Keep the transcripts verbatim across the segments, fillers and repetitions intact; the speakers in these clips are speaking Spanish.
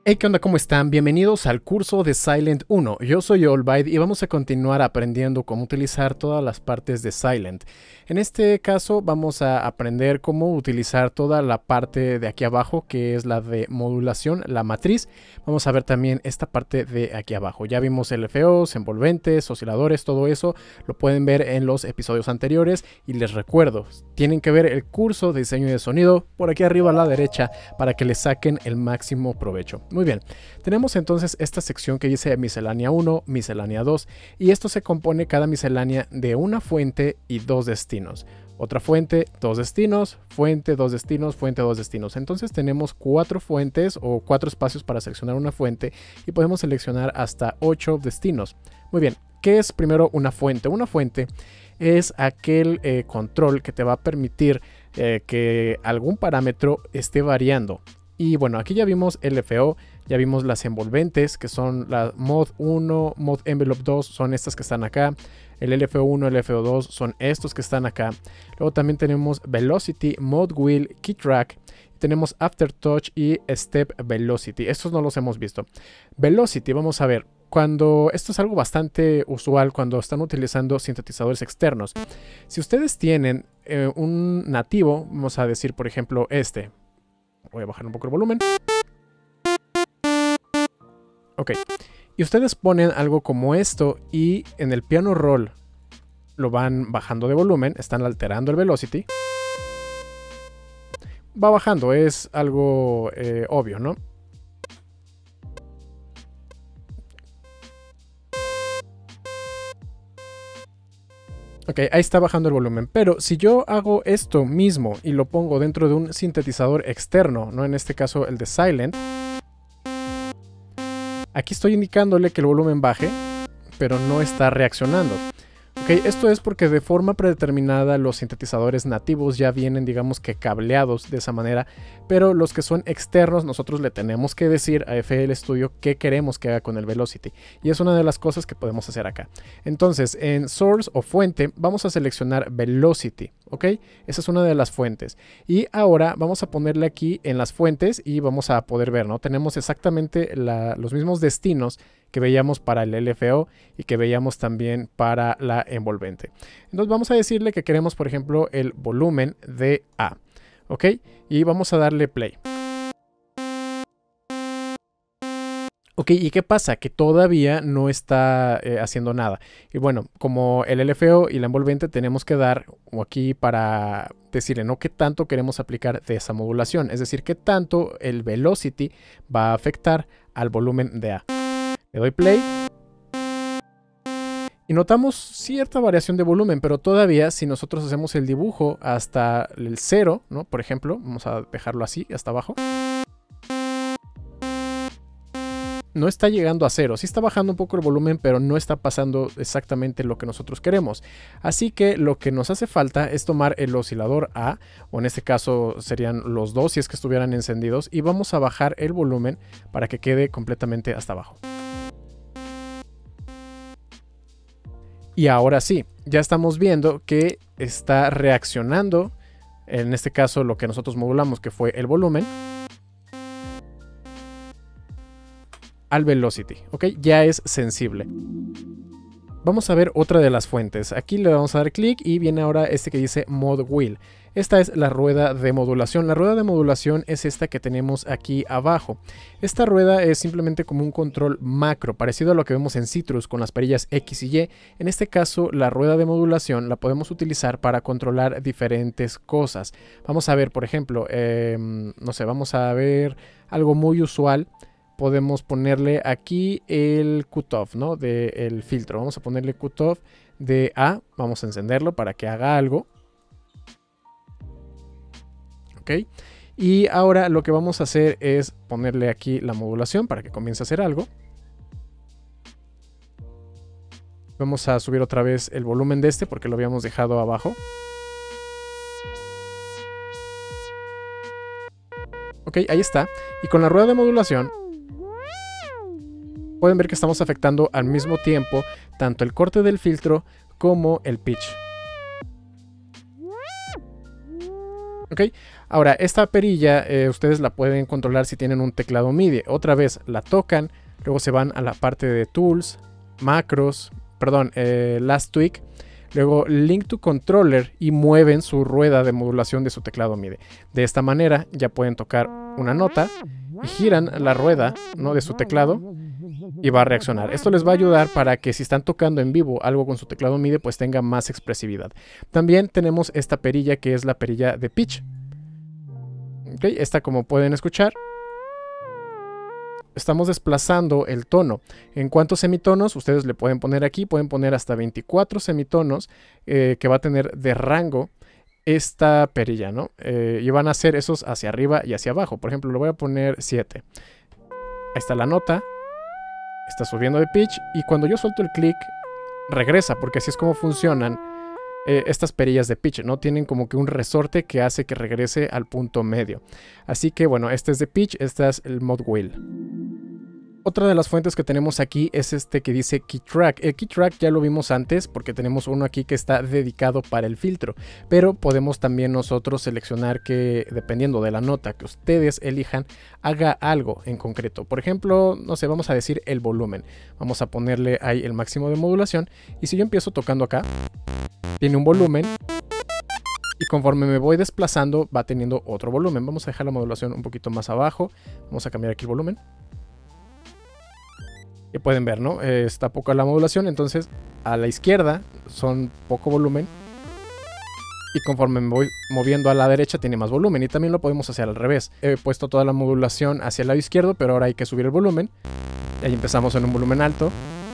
Hey, ¿qué onda? ¿Cómo están? Bienvenidos al curso de Silent uno. Yo soy Allbyte y vamos a continuar aprendiendo cómo utilizar todas las partes de Silent. En este caso vamos a aprender cómo utilizar toda la parte de aquí abajo, que es la de modulación, la matriz. Vamos a ver también esta parte de aquí abajo. Ya vimos L F Os, envolventes, osciladores, todo eso lo pueden ver en los episodios anteriores. Y les recuerdo, tienen que ver el curso de diseño de sonido por aquí arriba a la derecha para que le saquen el máximo provecho. Muy bien, tenemos entonces esta sección que dice miscelánea uno, miscelánea dos, y esto se compone cada miscelánea de una fuente y dos destinos. Otra fuente, dos destinos, fuente, dos destinos, fuente, dos destinos. Entonces tenemos cuatro fuentes o cuatro espacios para seleccionar una fuente y podemos seleccionar hasta ocho destinos. Muy bien, ¿qué es primero una fuente? Una fuente es aquel eh, control que te va a permitir eh, que algún parámetro esté variando. Y bueno, aquí ya vimos L F O, ya vimos las envolventes, que son la mod uno, mod envelope dos, son estas que están acá. El L F O uno, L F O dos son estos que están acá. Luego también tenemos velocity, mod wheel, key track. Tenemos aftertouch y step velocity. Estos no los hemos visto. Velocity, vamos a ver. Cuando esto es algo bastante usual cuando están utilizando sintetizadores externos. Si ustedes tienen eh, un nativo, vamos a decir por ejemplo este. Voy a bajar un poco el volumen. Ok. Y ustedes ponen algo como esto y en el piano roll lo van bajando de volumen, están alterando el velocity. Va bajando, es algo eh, obvio, ¿no? Ok, ahí está bajando el volumen, pero si yo hago esto mismo y lo pongo dentro de un sintetizador externo, no en este caso el de Silent, aquí estoy indicándole que el volumen baje, pero no está reaccionando. Ok, esto es porque de forma predeterminada los sintetizadores nativos ya vienen, digamos que cableados de esa manera, pero los que son externos nosotros le tenemos que decir a F L Studio qué queremos que haga con el velocity, y es una de las cosas que podemos hacer acá. Entonces en source o fuente vamos a seleccionar velocity, ok, esa es una de las fuentes, y ahora vamos a ponerle aquí en las fuentes y vamos a poder ver, ¿no? Tenemos exactamente la, los mismos destinos que veíamos para el L F O y que veíamos también para la envolvente. Entonces vamos a decirle que queremos, por ejemplo, el volumen de A, ¿ok? Y vamos a darle play. Ok, ¿y qué pasa? Que todavía no está eh, haciendo nada. Y bueno, como el L F O y la envolvente tenemos que dar aquí para decirle, ¿no? ¿Qué tanto queremos aplicar de esa modulación? Es decir, ¿qué tanto el velocity va a afectar al volumen de A? Le doy play. Y notamos cierta variación de volumen, pero todavía si nosotros hacemos el dibujo hasta el cero, ¿no? Por ejemplo, vamos a dejarlo así, hasta abajo. No está llegando a cero, sí está bajando un poco el volumen, pero no está pasando exactamente lo que nosotros queremos. Así que lo que nos hace falta es tomar el oscilador A, o en este caso serían los dos si es que estuvieran encendidos, y vamos a bajar el volumen para que quede completamente hasta abajo. Y ahora sí, ya estamos viendo que está reaccionando, en este caso lo que nosotros modulamos que fue el volumen, al velocity, ¿ok? Ya es sensible. Vamos a ver otra de las fuentes. Aquí le vamos a dar clic y viene ahora este que dice mod wheel. Esta es la rueda de modulación. La rueda de modulación es esta que tenemos aquí abajo. Esta rueda es simplemente como un control macro, parecido a lo que vemos en Citrus con las perillas X y Y. En este caso, la rueda de modulación la podemos utilizar para controlar diferentes cosas. Vamos a ver, por ejemplo, eh, no sé, vamos a ver algo muy usual. Podemos ponerle aquí el cutoff, ¿no? Del filtro. Vamos a ponerle cutoff de A. Vamos a encenderlo para que haga algo. Ok. Y ahora lo que vamos a hacer es ponerle aquí la modulación para que comience a hacer algo. Vamos a subir otra vez el volumen de este porque lo habíamos dejado abajo. Ok, ahí está. Y con la rueda de modulación pueden ver que estamos afectando al mismo tiempo tanto el corte del filtro como el pitch. Ok, ahora esta perilla eh, ustedes la pueden controlar si tienen un teclado MIDI. Otra vez la tocan, luego se van a la parte de Tools, Macros, perdón, eh, Last Tweak, luego Link to Controller y mueven su rueda de modulación de su teclado MIDI. De esta manera ya pueden tocar una nota y giran la rueda, ¿no?, de su teclado y va a reaccionar. Esto les va a ayudar para que si están tocando en vivo algo con su teclado MIDI, pues tenga más expresividad. También tenemos esta perilla que es la perilla de pitch. Okay, esta, como pueden escuchar, estamos desplazando el tono. En cuántos semitonos ustedes le pueden poner aquí, pueden poner hasta veinticuatro semitonos eh, que va a tener de rango esta perilla, ¿no? Eh, y van a hacer esos hacia arriba y hacia abajo. Por ejemplo, le voy a poner siete. Ahí está la nota. Está subiendo de pitch y cuando yo suelto el clic regresa, porque así es como funcionan eh, estas perillas de pitch, ¿no? Tienen como que un resorte que hace que regrese al punto medio. Así que bueno, este es de pitch, este es el mod wheel. Otra de las fuentes que tenemos aquí es este que dice Key Track. El Key Track ya lo vimos antes porque tenemos uno aquí que está dedicado para el filtro, pero podemos también nosotros seleccionar que, dependiendo de la nota que ustedes elijan, haga algo en concreto. Por ejemplo, no sé, vamos a decir el volumen. Vamos a ponerle ahí el máximo de modulación y si yo empiezo tocando acá, tiene un volumen y conforme me voy desplazando va teniendo otro volumen. Vamos a dejar la modulación un poquito más abajo. Vamos a cambiar aquí el volumen. Y pueden ver, ¿no? Eh, está poca la modulación, entonces a la izquierda son poco volumen. Y conforme me voy moviendo a la derecha tiene más volumen. Y también lo podemos hacer al revés. He puesto toda la modulación hacia el lado izquierdo, pero ahora hay que subir el volumen. Y ahí empezamos en un volumen alto.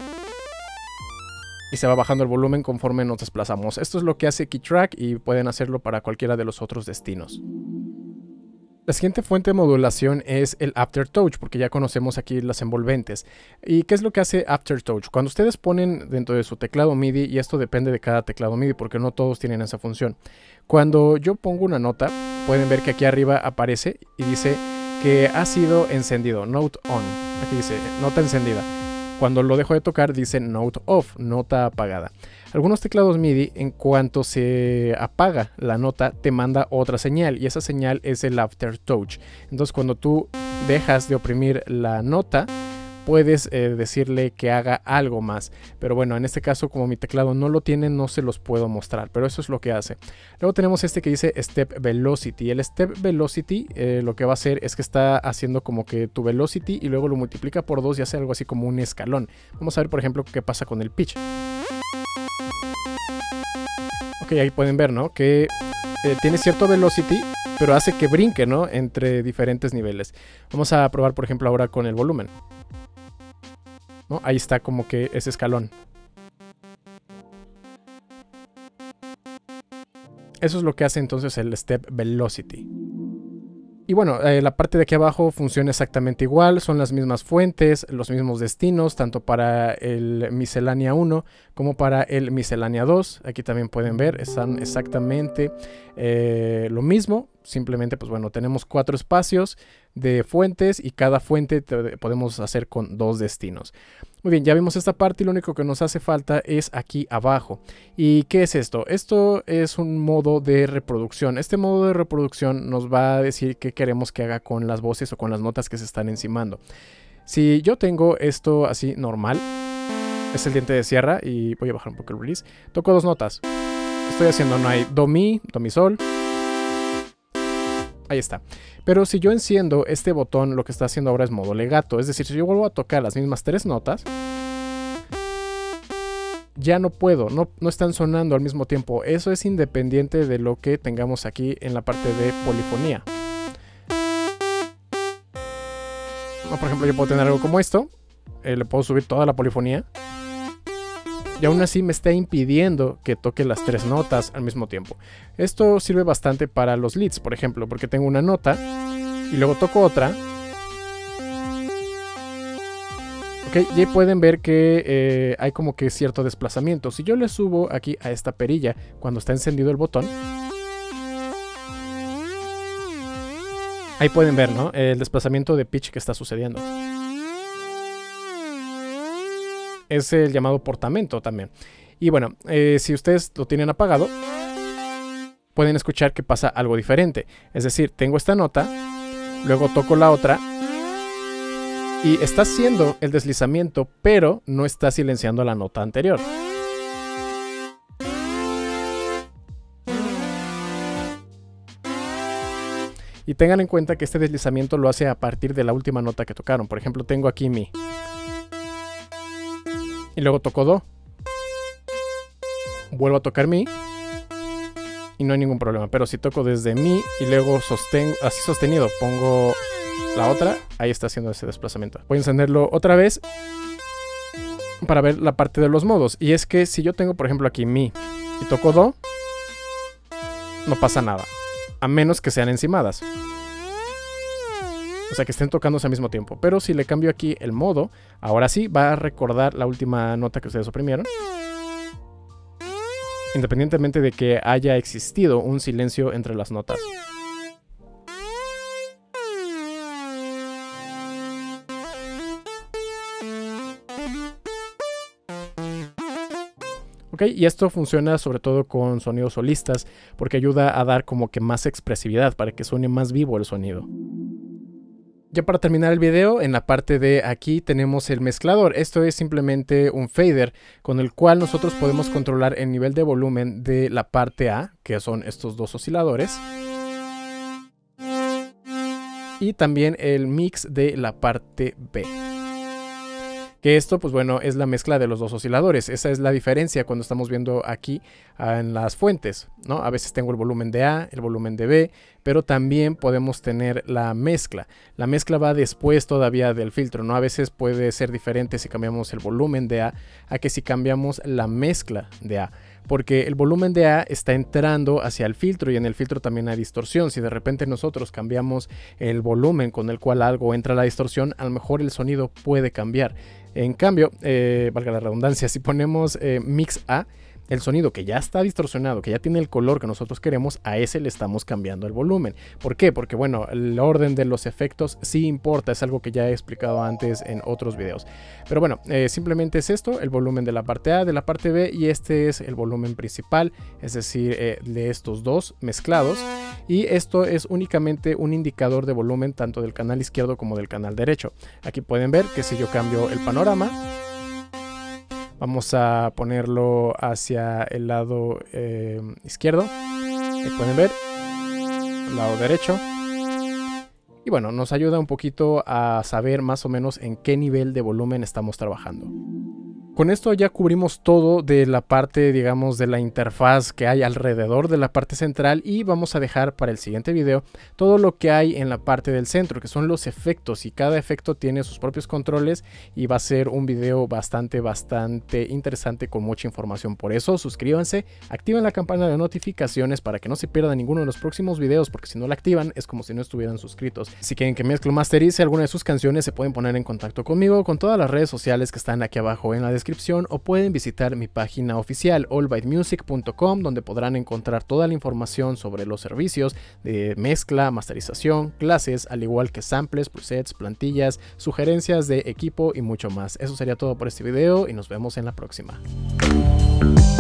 Y se va bajando el volumen conforme nos desplazamos. Esto es lo que hace Key Track y pueden hacerlo para cualquiera de los otros destinos. La siguiente fuente de modulación es el Aftertouch, porque ya conocemos aquí las envolventes. ¿Y qué es lo que hace Aftertouch? Cuando ustedes ponen dentro de su teclado MIDI, y esto depende de cada teclado MIDI porque no todos tienen esa función. Cuando yo pongo una nota, pueden ver que aquí arriba aparece y dice que ha sido encendido, Note On. Aquí dice nota encendida. Cuando lo dejo de tocar dice Note Off, nota apagada. Algunos teclados MIDI, en cuanto se apaga la nota, te manda otra señal y esa señal es el Aftertouch. Entonces cuando tú dejas de oprimir la nota, puedes eh, decirle que haga algo más. Pero bueno, en este caso, como mi teclado no lo tiene, no se los puedo mostrar, pero eso es lo que hace. Luego tenemos este que dice Step Velocity. El Step Velocity eh, lo que va a hacer es que está haciendo como que tu velocity y luego lo multiplica por dos y hace algo así como un escalón. Vamos a ver, por ejemplo, qué pasa con el pitch. Ok, ahí pueden ver, ¿no? Que eh, tiene cierto velocity, pero hace que brinque, ¿no?, entre diferentes niveles. Vamos a probar, por ejemplo, ahora con el volumen, ¿no? Ahí está como que ese escalón. Eso es lo que hace entonces el Step Velocity. Y bueno, eh, la parte de aquí abajo funciona exactamente igual, son las mismas fuentes, los mismos destinos, tanto para el Miscelánea uno como para el Miscelánea dos. Aquí también pueden ver, están exactamente eh, lo mismo, simplemente pues bueno, tenemos cuatro espacios de fuentes y cada fuente te, podemos hacer con dos destinos. Muy bien, ya vimos esta parte y lo único que nos hace falta es aquí abajo. ¿Y qué es esto? Esto es un modo de reproducción. Este modo de reproducción nos va a decir qué queremos que haga con las voces o con las notas que se están encimando. Si yo tengo esto así normal, es el diente de sierra y voy a bajar un poco el release. Toco dos notas. ¿Qué estoy haciendo? No hay do mi, do mi sol. Ahí está. Pero si yo enciendo este botón, lo que está haciendo ahora es modo legato. Es decir, si yo vuelvo a tocar las mismas tres notas, ya no puedo, no, no están sonando al mismo tiempo. Eso es independiente de lo que tengamos aquí en la parte de polifonía. No, por ejemplo, yo puedo tener algo como esto. Eh, le puedo subir toda la polifonía. Y aún así me está impidiendo que toque las tres notas al mismo tiempo. Esto sirve bastante para los leads, por ejemplo, porque tengo una nota y luego toco otra. Ok, y ahí pueden ver que eh, hay como que cierto desplazamiento. Si yo le subo aquí a esta perilla cuando está encendido el botón, ahí pueden ver, ¿no?, el desplazamiento de pitch que está sucediendo. Es el llamado portamento también. Y bueno, eh, si ustedes lo tienen apagado, pueden escuchar que pasa algo diferente. Es decir, tengo esta nota, luego toco la otra y está haciendo el deslizamiento, pero no está silenciando la nota anterior. Y tengan en cuenta que este deslizamiento lo hace a partir de la última nota que tocaron. Por ejemplo, tengo aquí mi. Y luego toco do. Vuelvo a tocar mi. Y no hay ningún problema. Pero si toco desde mi y luego sostengo, así sostenido, pongo la otra, ahí está haciendo ese desplazamiento. Voy a encenderlo otra vez para ver la parte de los modos. Y es que si yo tengo, por ejemplo, aquí mi y toco do, no pasa nada. A menos que sean encimadas. O sea, que estén tocándose al mismo tiempo. Pero si le cambio aquí el modo, ahora sí va a recordar la última nota que ustedes oprimieron. Independientemente de que haya existido un silencio entre las notas. Ok, y esto funciona sobre todo con sonidos solistas porque ayuda a dar como que más expresividad para que suene más vivo el sonido. Ya para terminar el video, en la parte de aquí tenemos el mezclador. Esto es simplemente un fader con el cual nosotros podemos controlar el nivel de volumen de la parte A, que son estos dos osciladores. Y también el mix de la parte B. Que esto, pues bueno, es la mezcla de los dos osciladores. Esa es la diferencia cuando estamos viendo aquí uh, en las fuentes, ¿no? A veces tengo el volumen de A, el volumen de B, pero también podemos tener la mezcla. La mezcla va después todavía del filtro, ¿no? A veces puede ser diferente si cambiamos el volumen de A a que si cambiamos la mezcla de A. Porque el volumen de A está entrando hacia el filtro y en el filtro también hay distorsión. Si de repente nosotros cambiamos el volumen con el cual algo entra a la distorsión, a lo mejor el sonido puede cambiar. En cambio, eh, valga la redundancia, si ponemos eh, mix A, el sonido que ya está distorsionado, que ya tiene el color que nosotros queremos, a ese le estamos cambiando el volumen. ¿Por qué? Porque bueno, el orden de los efectos sí importa, es algo que ya he explicado antes en otros videos. Pero bueno, eh, simplemente es esto, el volumen de la parte A, de la parte B, y este es el volumen principal, es decir, eh, de estos dos mezclados. Y esto es únicamente un indicador de volumen tanto del canal izquierdo como del canal derecho. Aquí pueden ver que si yo cambio el panorama, vamos a ponerlo hacia el lado eh, izquierdo. Ahí pueden ver, el lado derecho. Y bueno, nos ayuda un poquito a saber más o menos en qué nivel de volumen estamos trabajando. Con esto ya cubrimos todo de la parte, digamos, de la interfaz que hay alrededor de la parte central, y vamos a dejar para el siguiente video todo lo que hay en la parte del centro, que son los efectos, y cada efecto tiene sus propios controles y va a ser un video bastante, bastante interesante con mucha información. Por eso suscríbanse, activen la campana de notificaciones para que no se pierdan ninguno de los próximos videos, porque si no la activan es como si no estuvieran suscritos. Si quieren que mezclo masterice alguna de sus canciones, se pueden poner en contacto conmigo con todas las redes sociales que están aquí abajo en la descripción. descripción, o pueden visitar mi página oficial all byte music punto com, donde podrán encontrar toda la información sobre los servicios de mezcla, masterización, clases, al igual que samples, presets, plantillas, sugerencias de equipo y mucho más. Eso sería todo por este video y nos vemos en la próxima.